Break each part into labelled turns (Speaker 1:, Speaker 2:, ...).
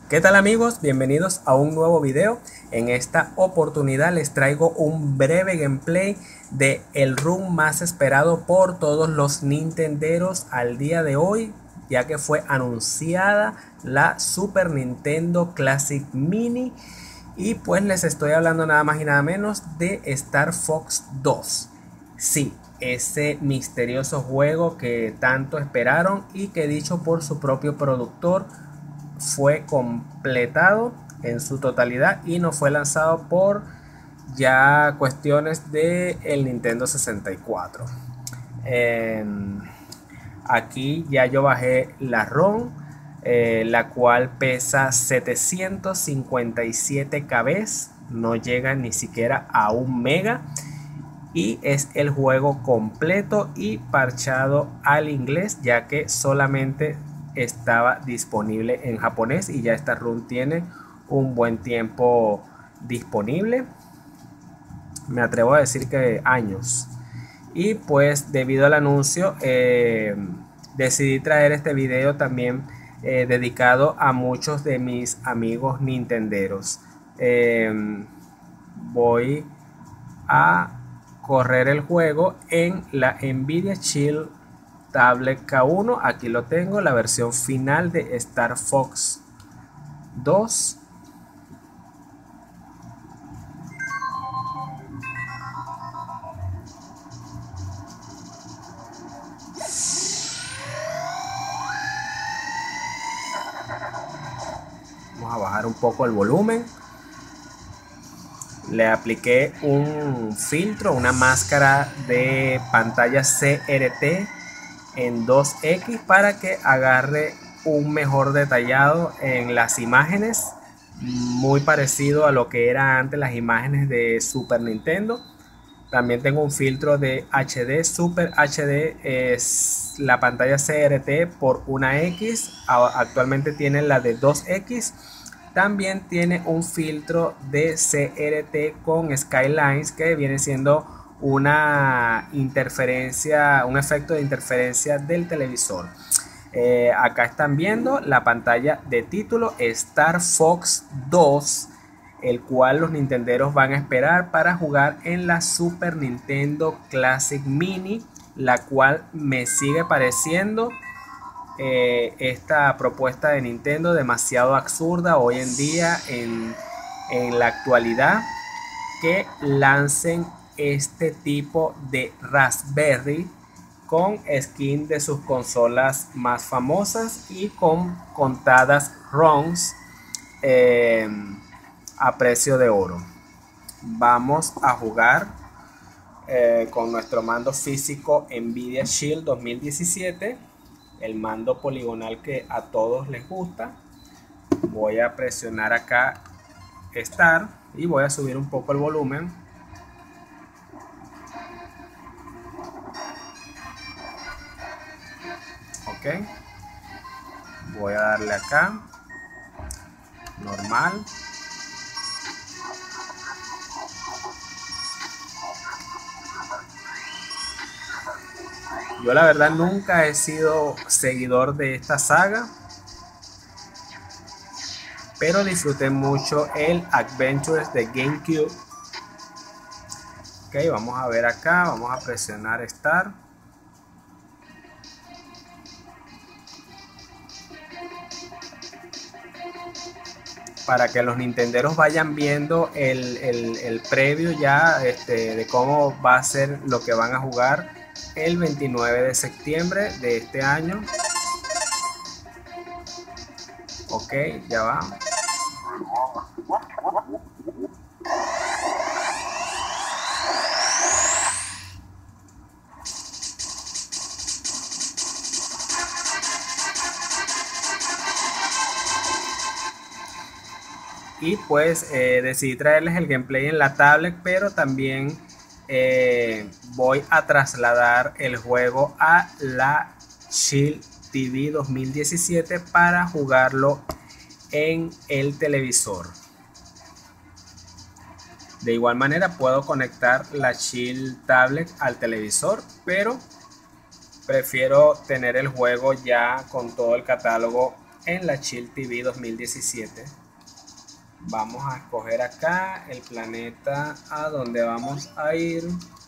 Speaker 1: ¿Qué tal amigos? Bienvenidos a un nuevo video. En esta oportunidad les traigo un breve gameplay de el run más esperado por todos los nintenderos al día de hoy, ya que fue anunciada la Super Nintendo Classic Mini. Y pues les estoy hablando nada más y nada menos de Star Fox 2. Sí, ese misterioso juego que tanto esperaron y que, dicho por su propio productor, fue completado en su totalidad y no fue lanzado por ya cuestiones de el Nintendo 64. Aquí ya yo bajé la ROM, la cual pesa 757 KB, no llega ni siquiera a 1 MB, y es el juego completo y parchado al inglés, ya que solamente estaba disponible en japonés y ya esta run tiene un buen tiempo disponible, me atrevo a decir que años. Y pues debido al anuncio decidí traer este video también dedicado a muchos de mis amigos nintenderos. Voy a correr el juego en la Nvidia Shield Tablet K1. Aquí lo tengo, la versión final de Star Fox 2. Vamos a bajar un poco el volumen. Le apliqué un filtro, una máscara de pantalla CRT en 2X para que agarre un mejor detallado en las imágenes, muy parecido a lo que era antes las imágenes de Super Nintendo. También tengo un filtro de HD, Super HD, es la pantalla CRT por una X, actualmente tiene la de 2X. También tiene un filtro de CRT con Skylines, que viene siendo una interferencia, un efecto de interferencia del televisor. Acá están viendo la pantalla de título Star Fox 2, el cual los nintenderos van a esperar para jugar en la Super Nintendo Classic Mini, la cual me sigue pareciendo esta propuesta de Nintendo demasiado absurda hoy en día, en la actualidad, que lancen este tipo de Raspberry con skin de sus consolas más famosas y con contadas ROMs a precio de oro. Vamos a jugar con nuestro mando físico Nvidia Shield 2017, el mando poligonal que a todos les gusta. Voy a presionar acá Start y voy a subir un poco el volumen. Ok, voy a darle acá normal. Yo la verdad nunca he sido seguidor de esta saga, pero disfruté mucho el Adventures de GameCube. Ok, vamos a ver acá, vamos a presionar Start. Para que los nintenderos vayan viendo el previo ya de cómo va a ser lo que van a jugar el 29 de septiembre de este año. Ok, ya va. Y pues decidí traerles el gameplay en la tablet, pero también voy a trasladar el juego a la Shield TV 2017 para jugarlo en el televisor. De igual manera puedo conectar la Shield Tablet al televisor, pero prefiero tener el juego ya con todo el catálogo en la Chill TV 2017. Vamos a escoger acá el planeta a donde vamos a ir.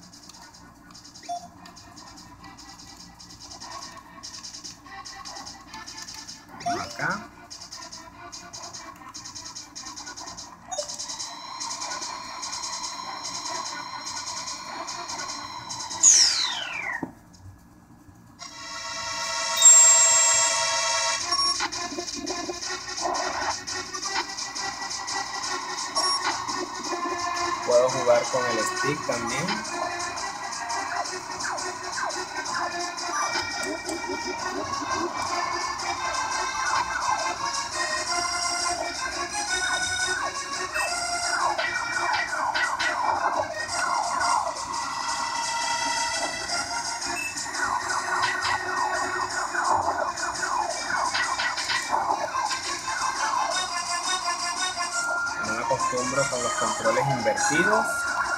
Speaker 1: Acá. Puedo jugar con el stick también. No me acostumbro con los controles invertidos.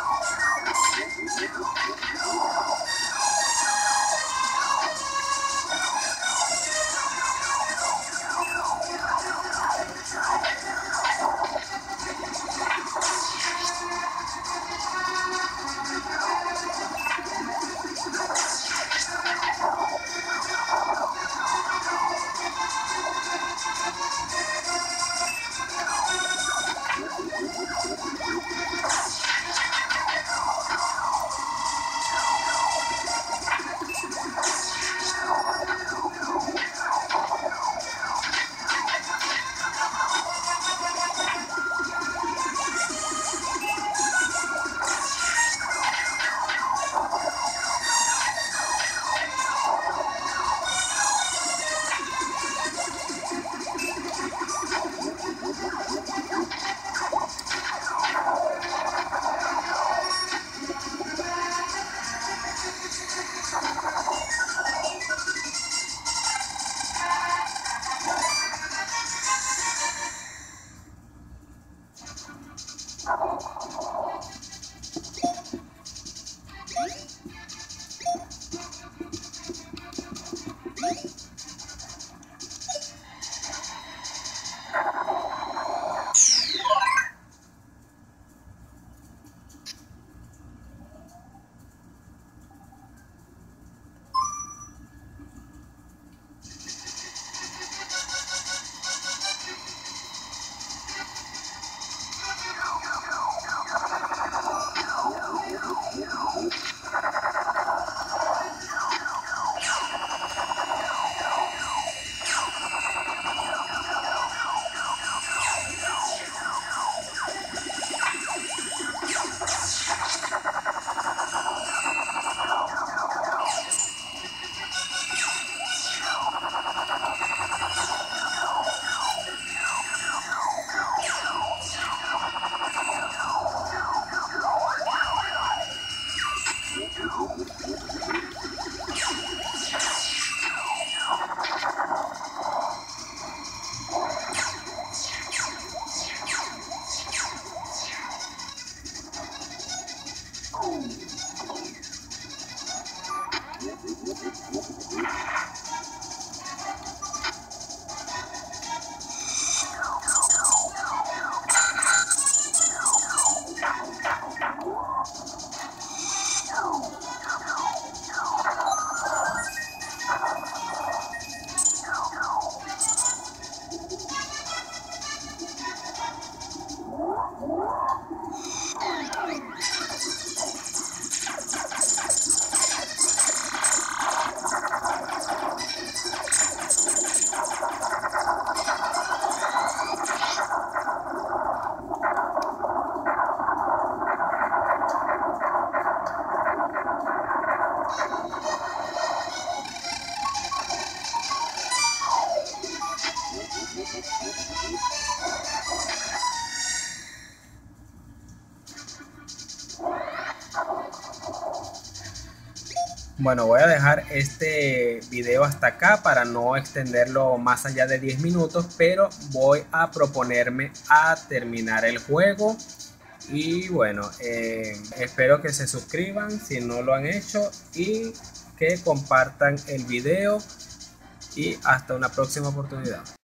Speaker 1: Bueno, voy a dejar este video hasta acá para no extenderlo más allá de 10 minutos, pero voy a proponerme a terminar el juego. Y bueno, espero que se suscriban si no lo han hecho y que compartan el video, y hasta una próxima oportunidad.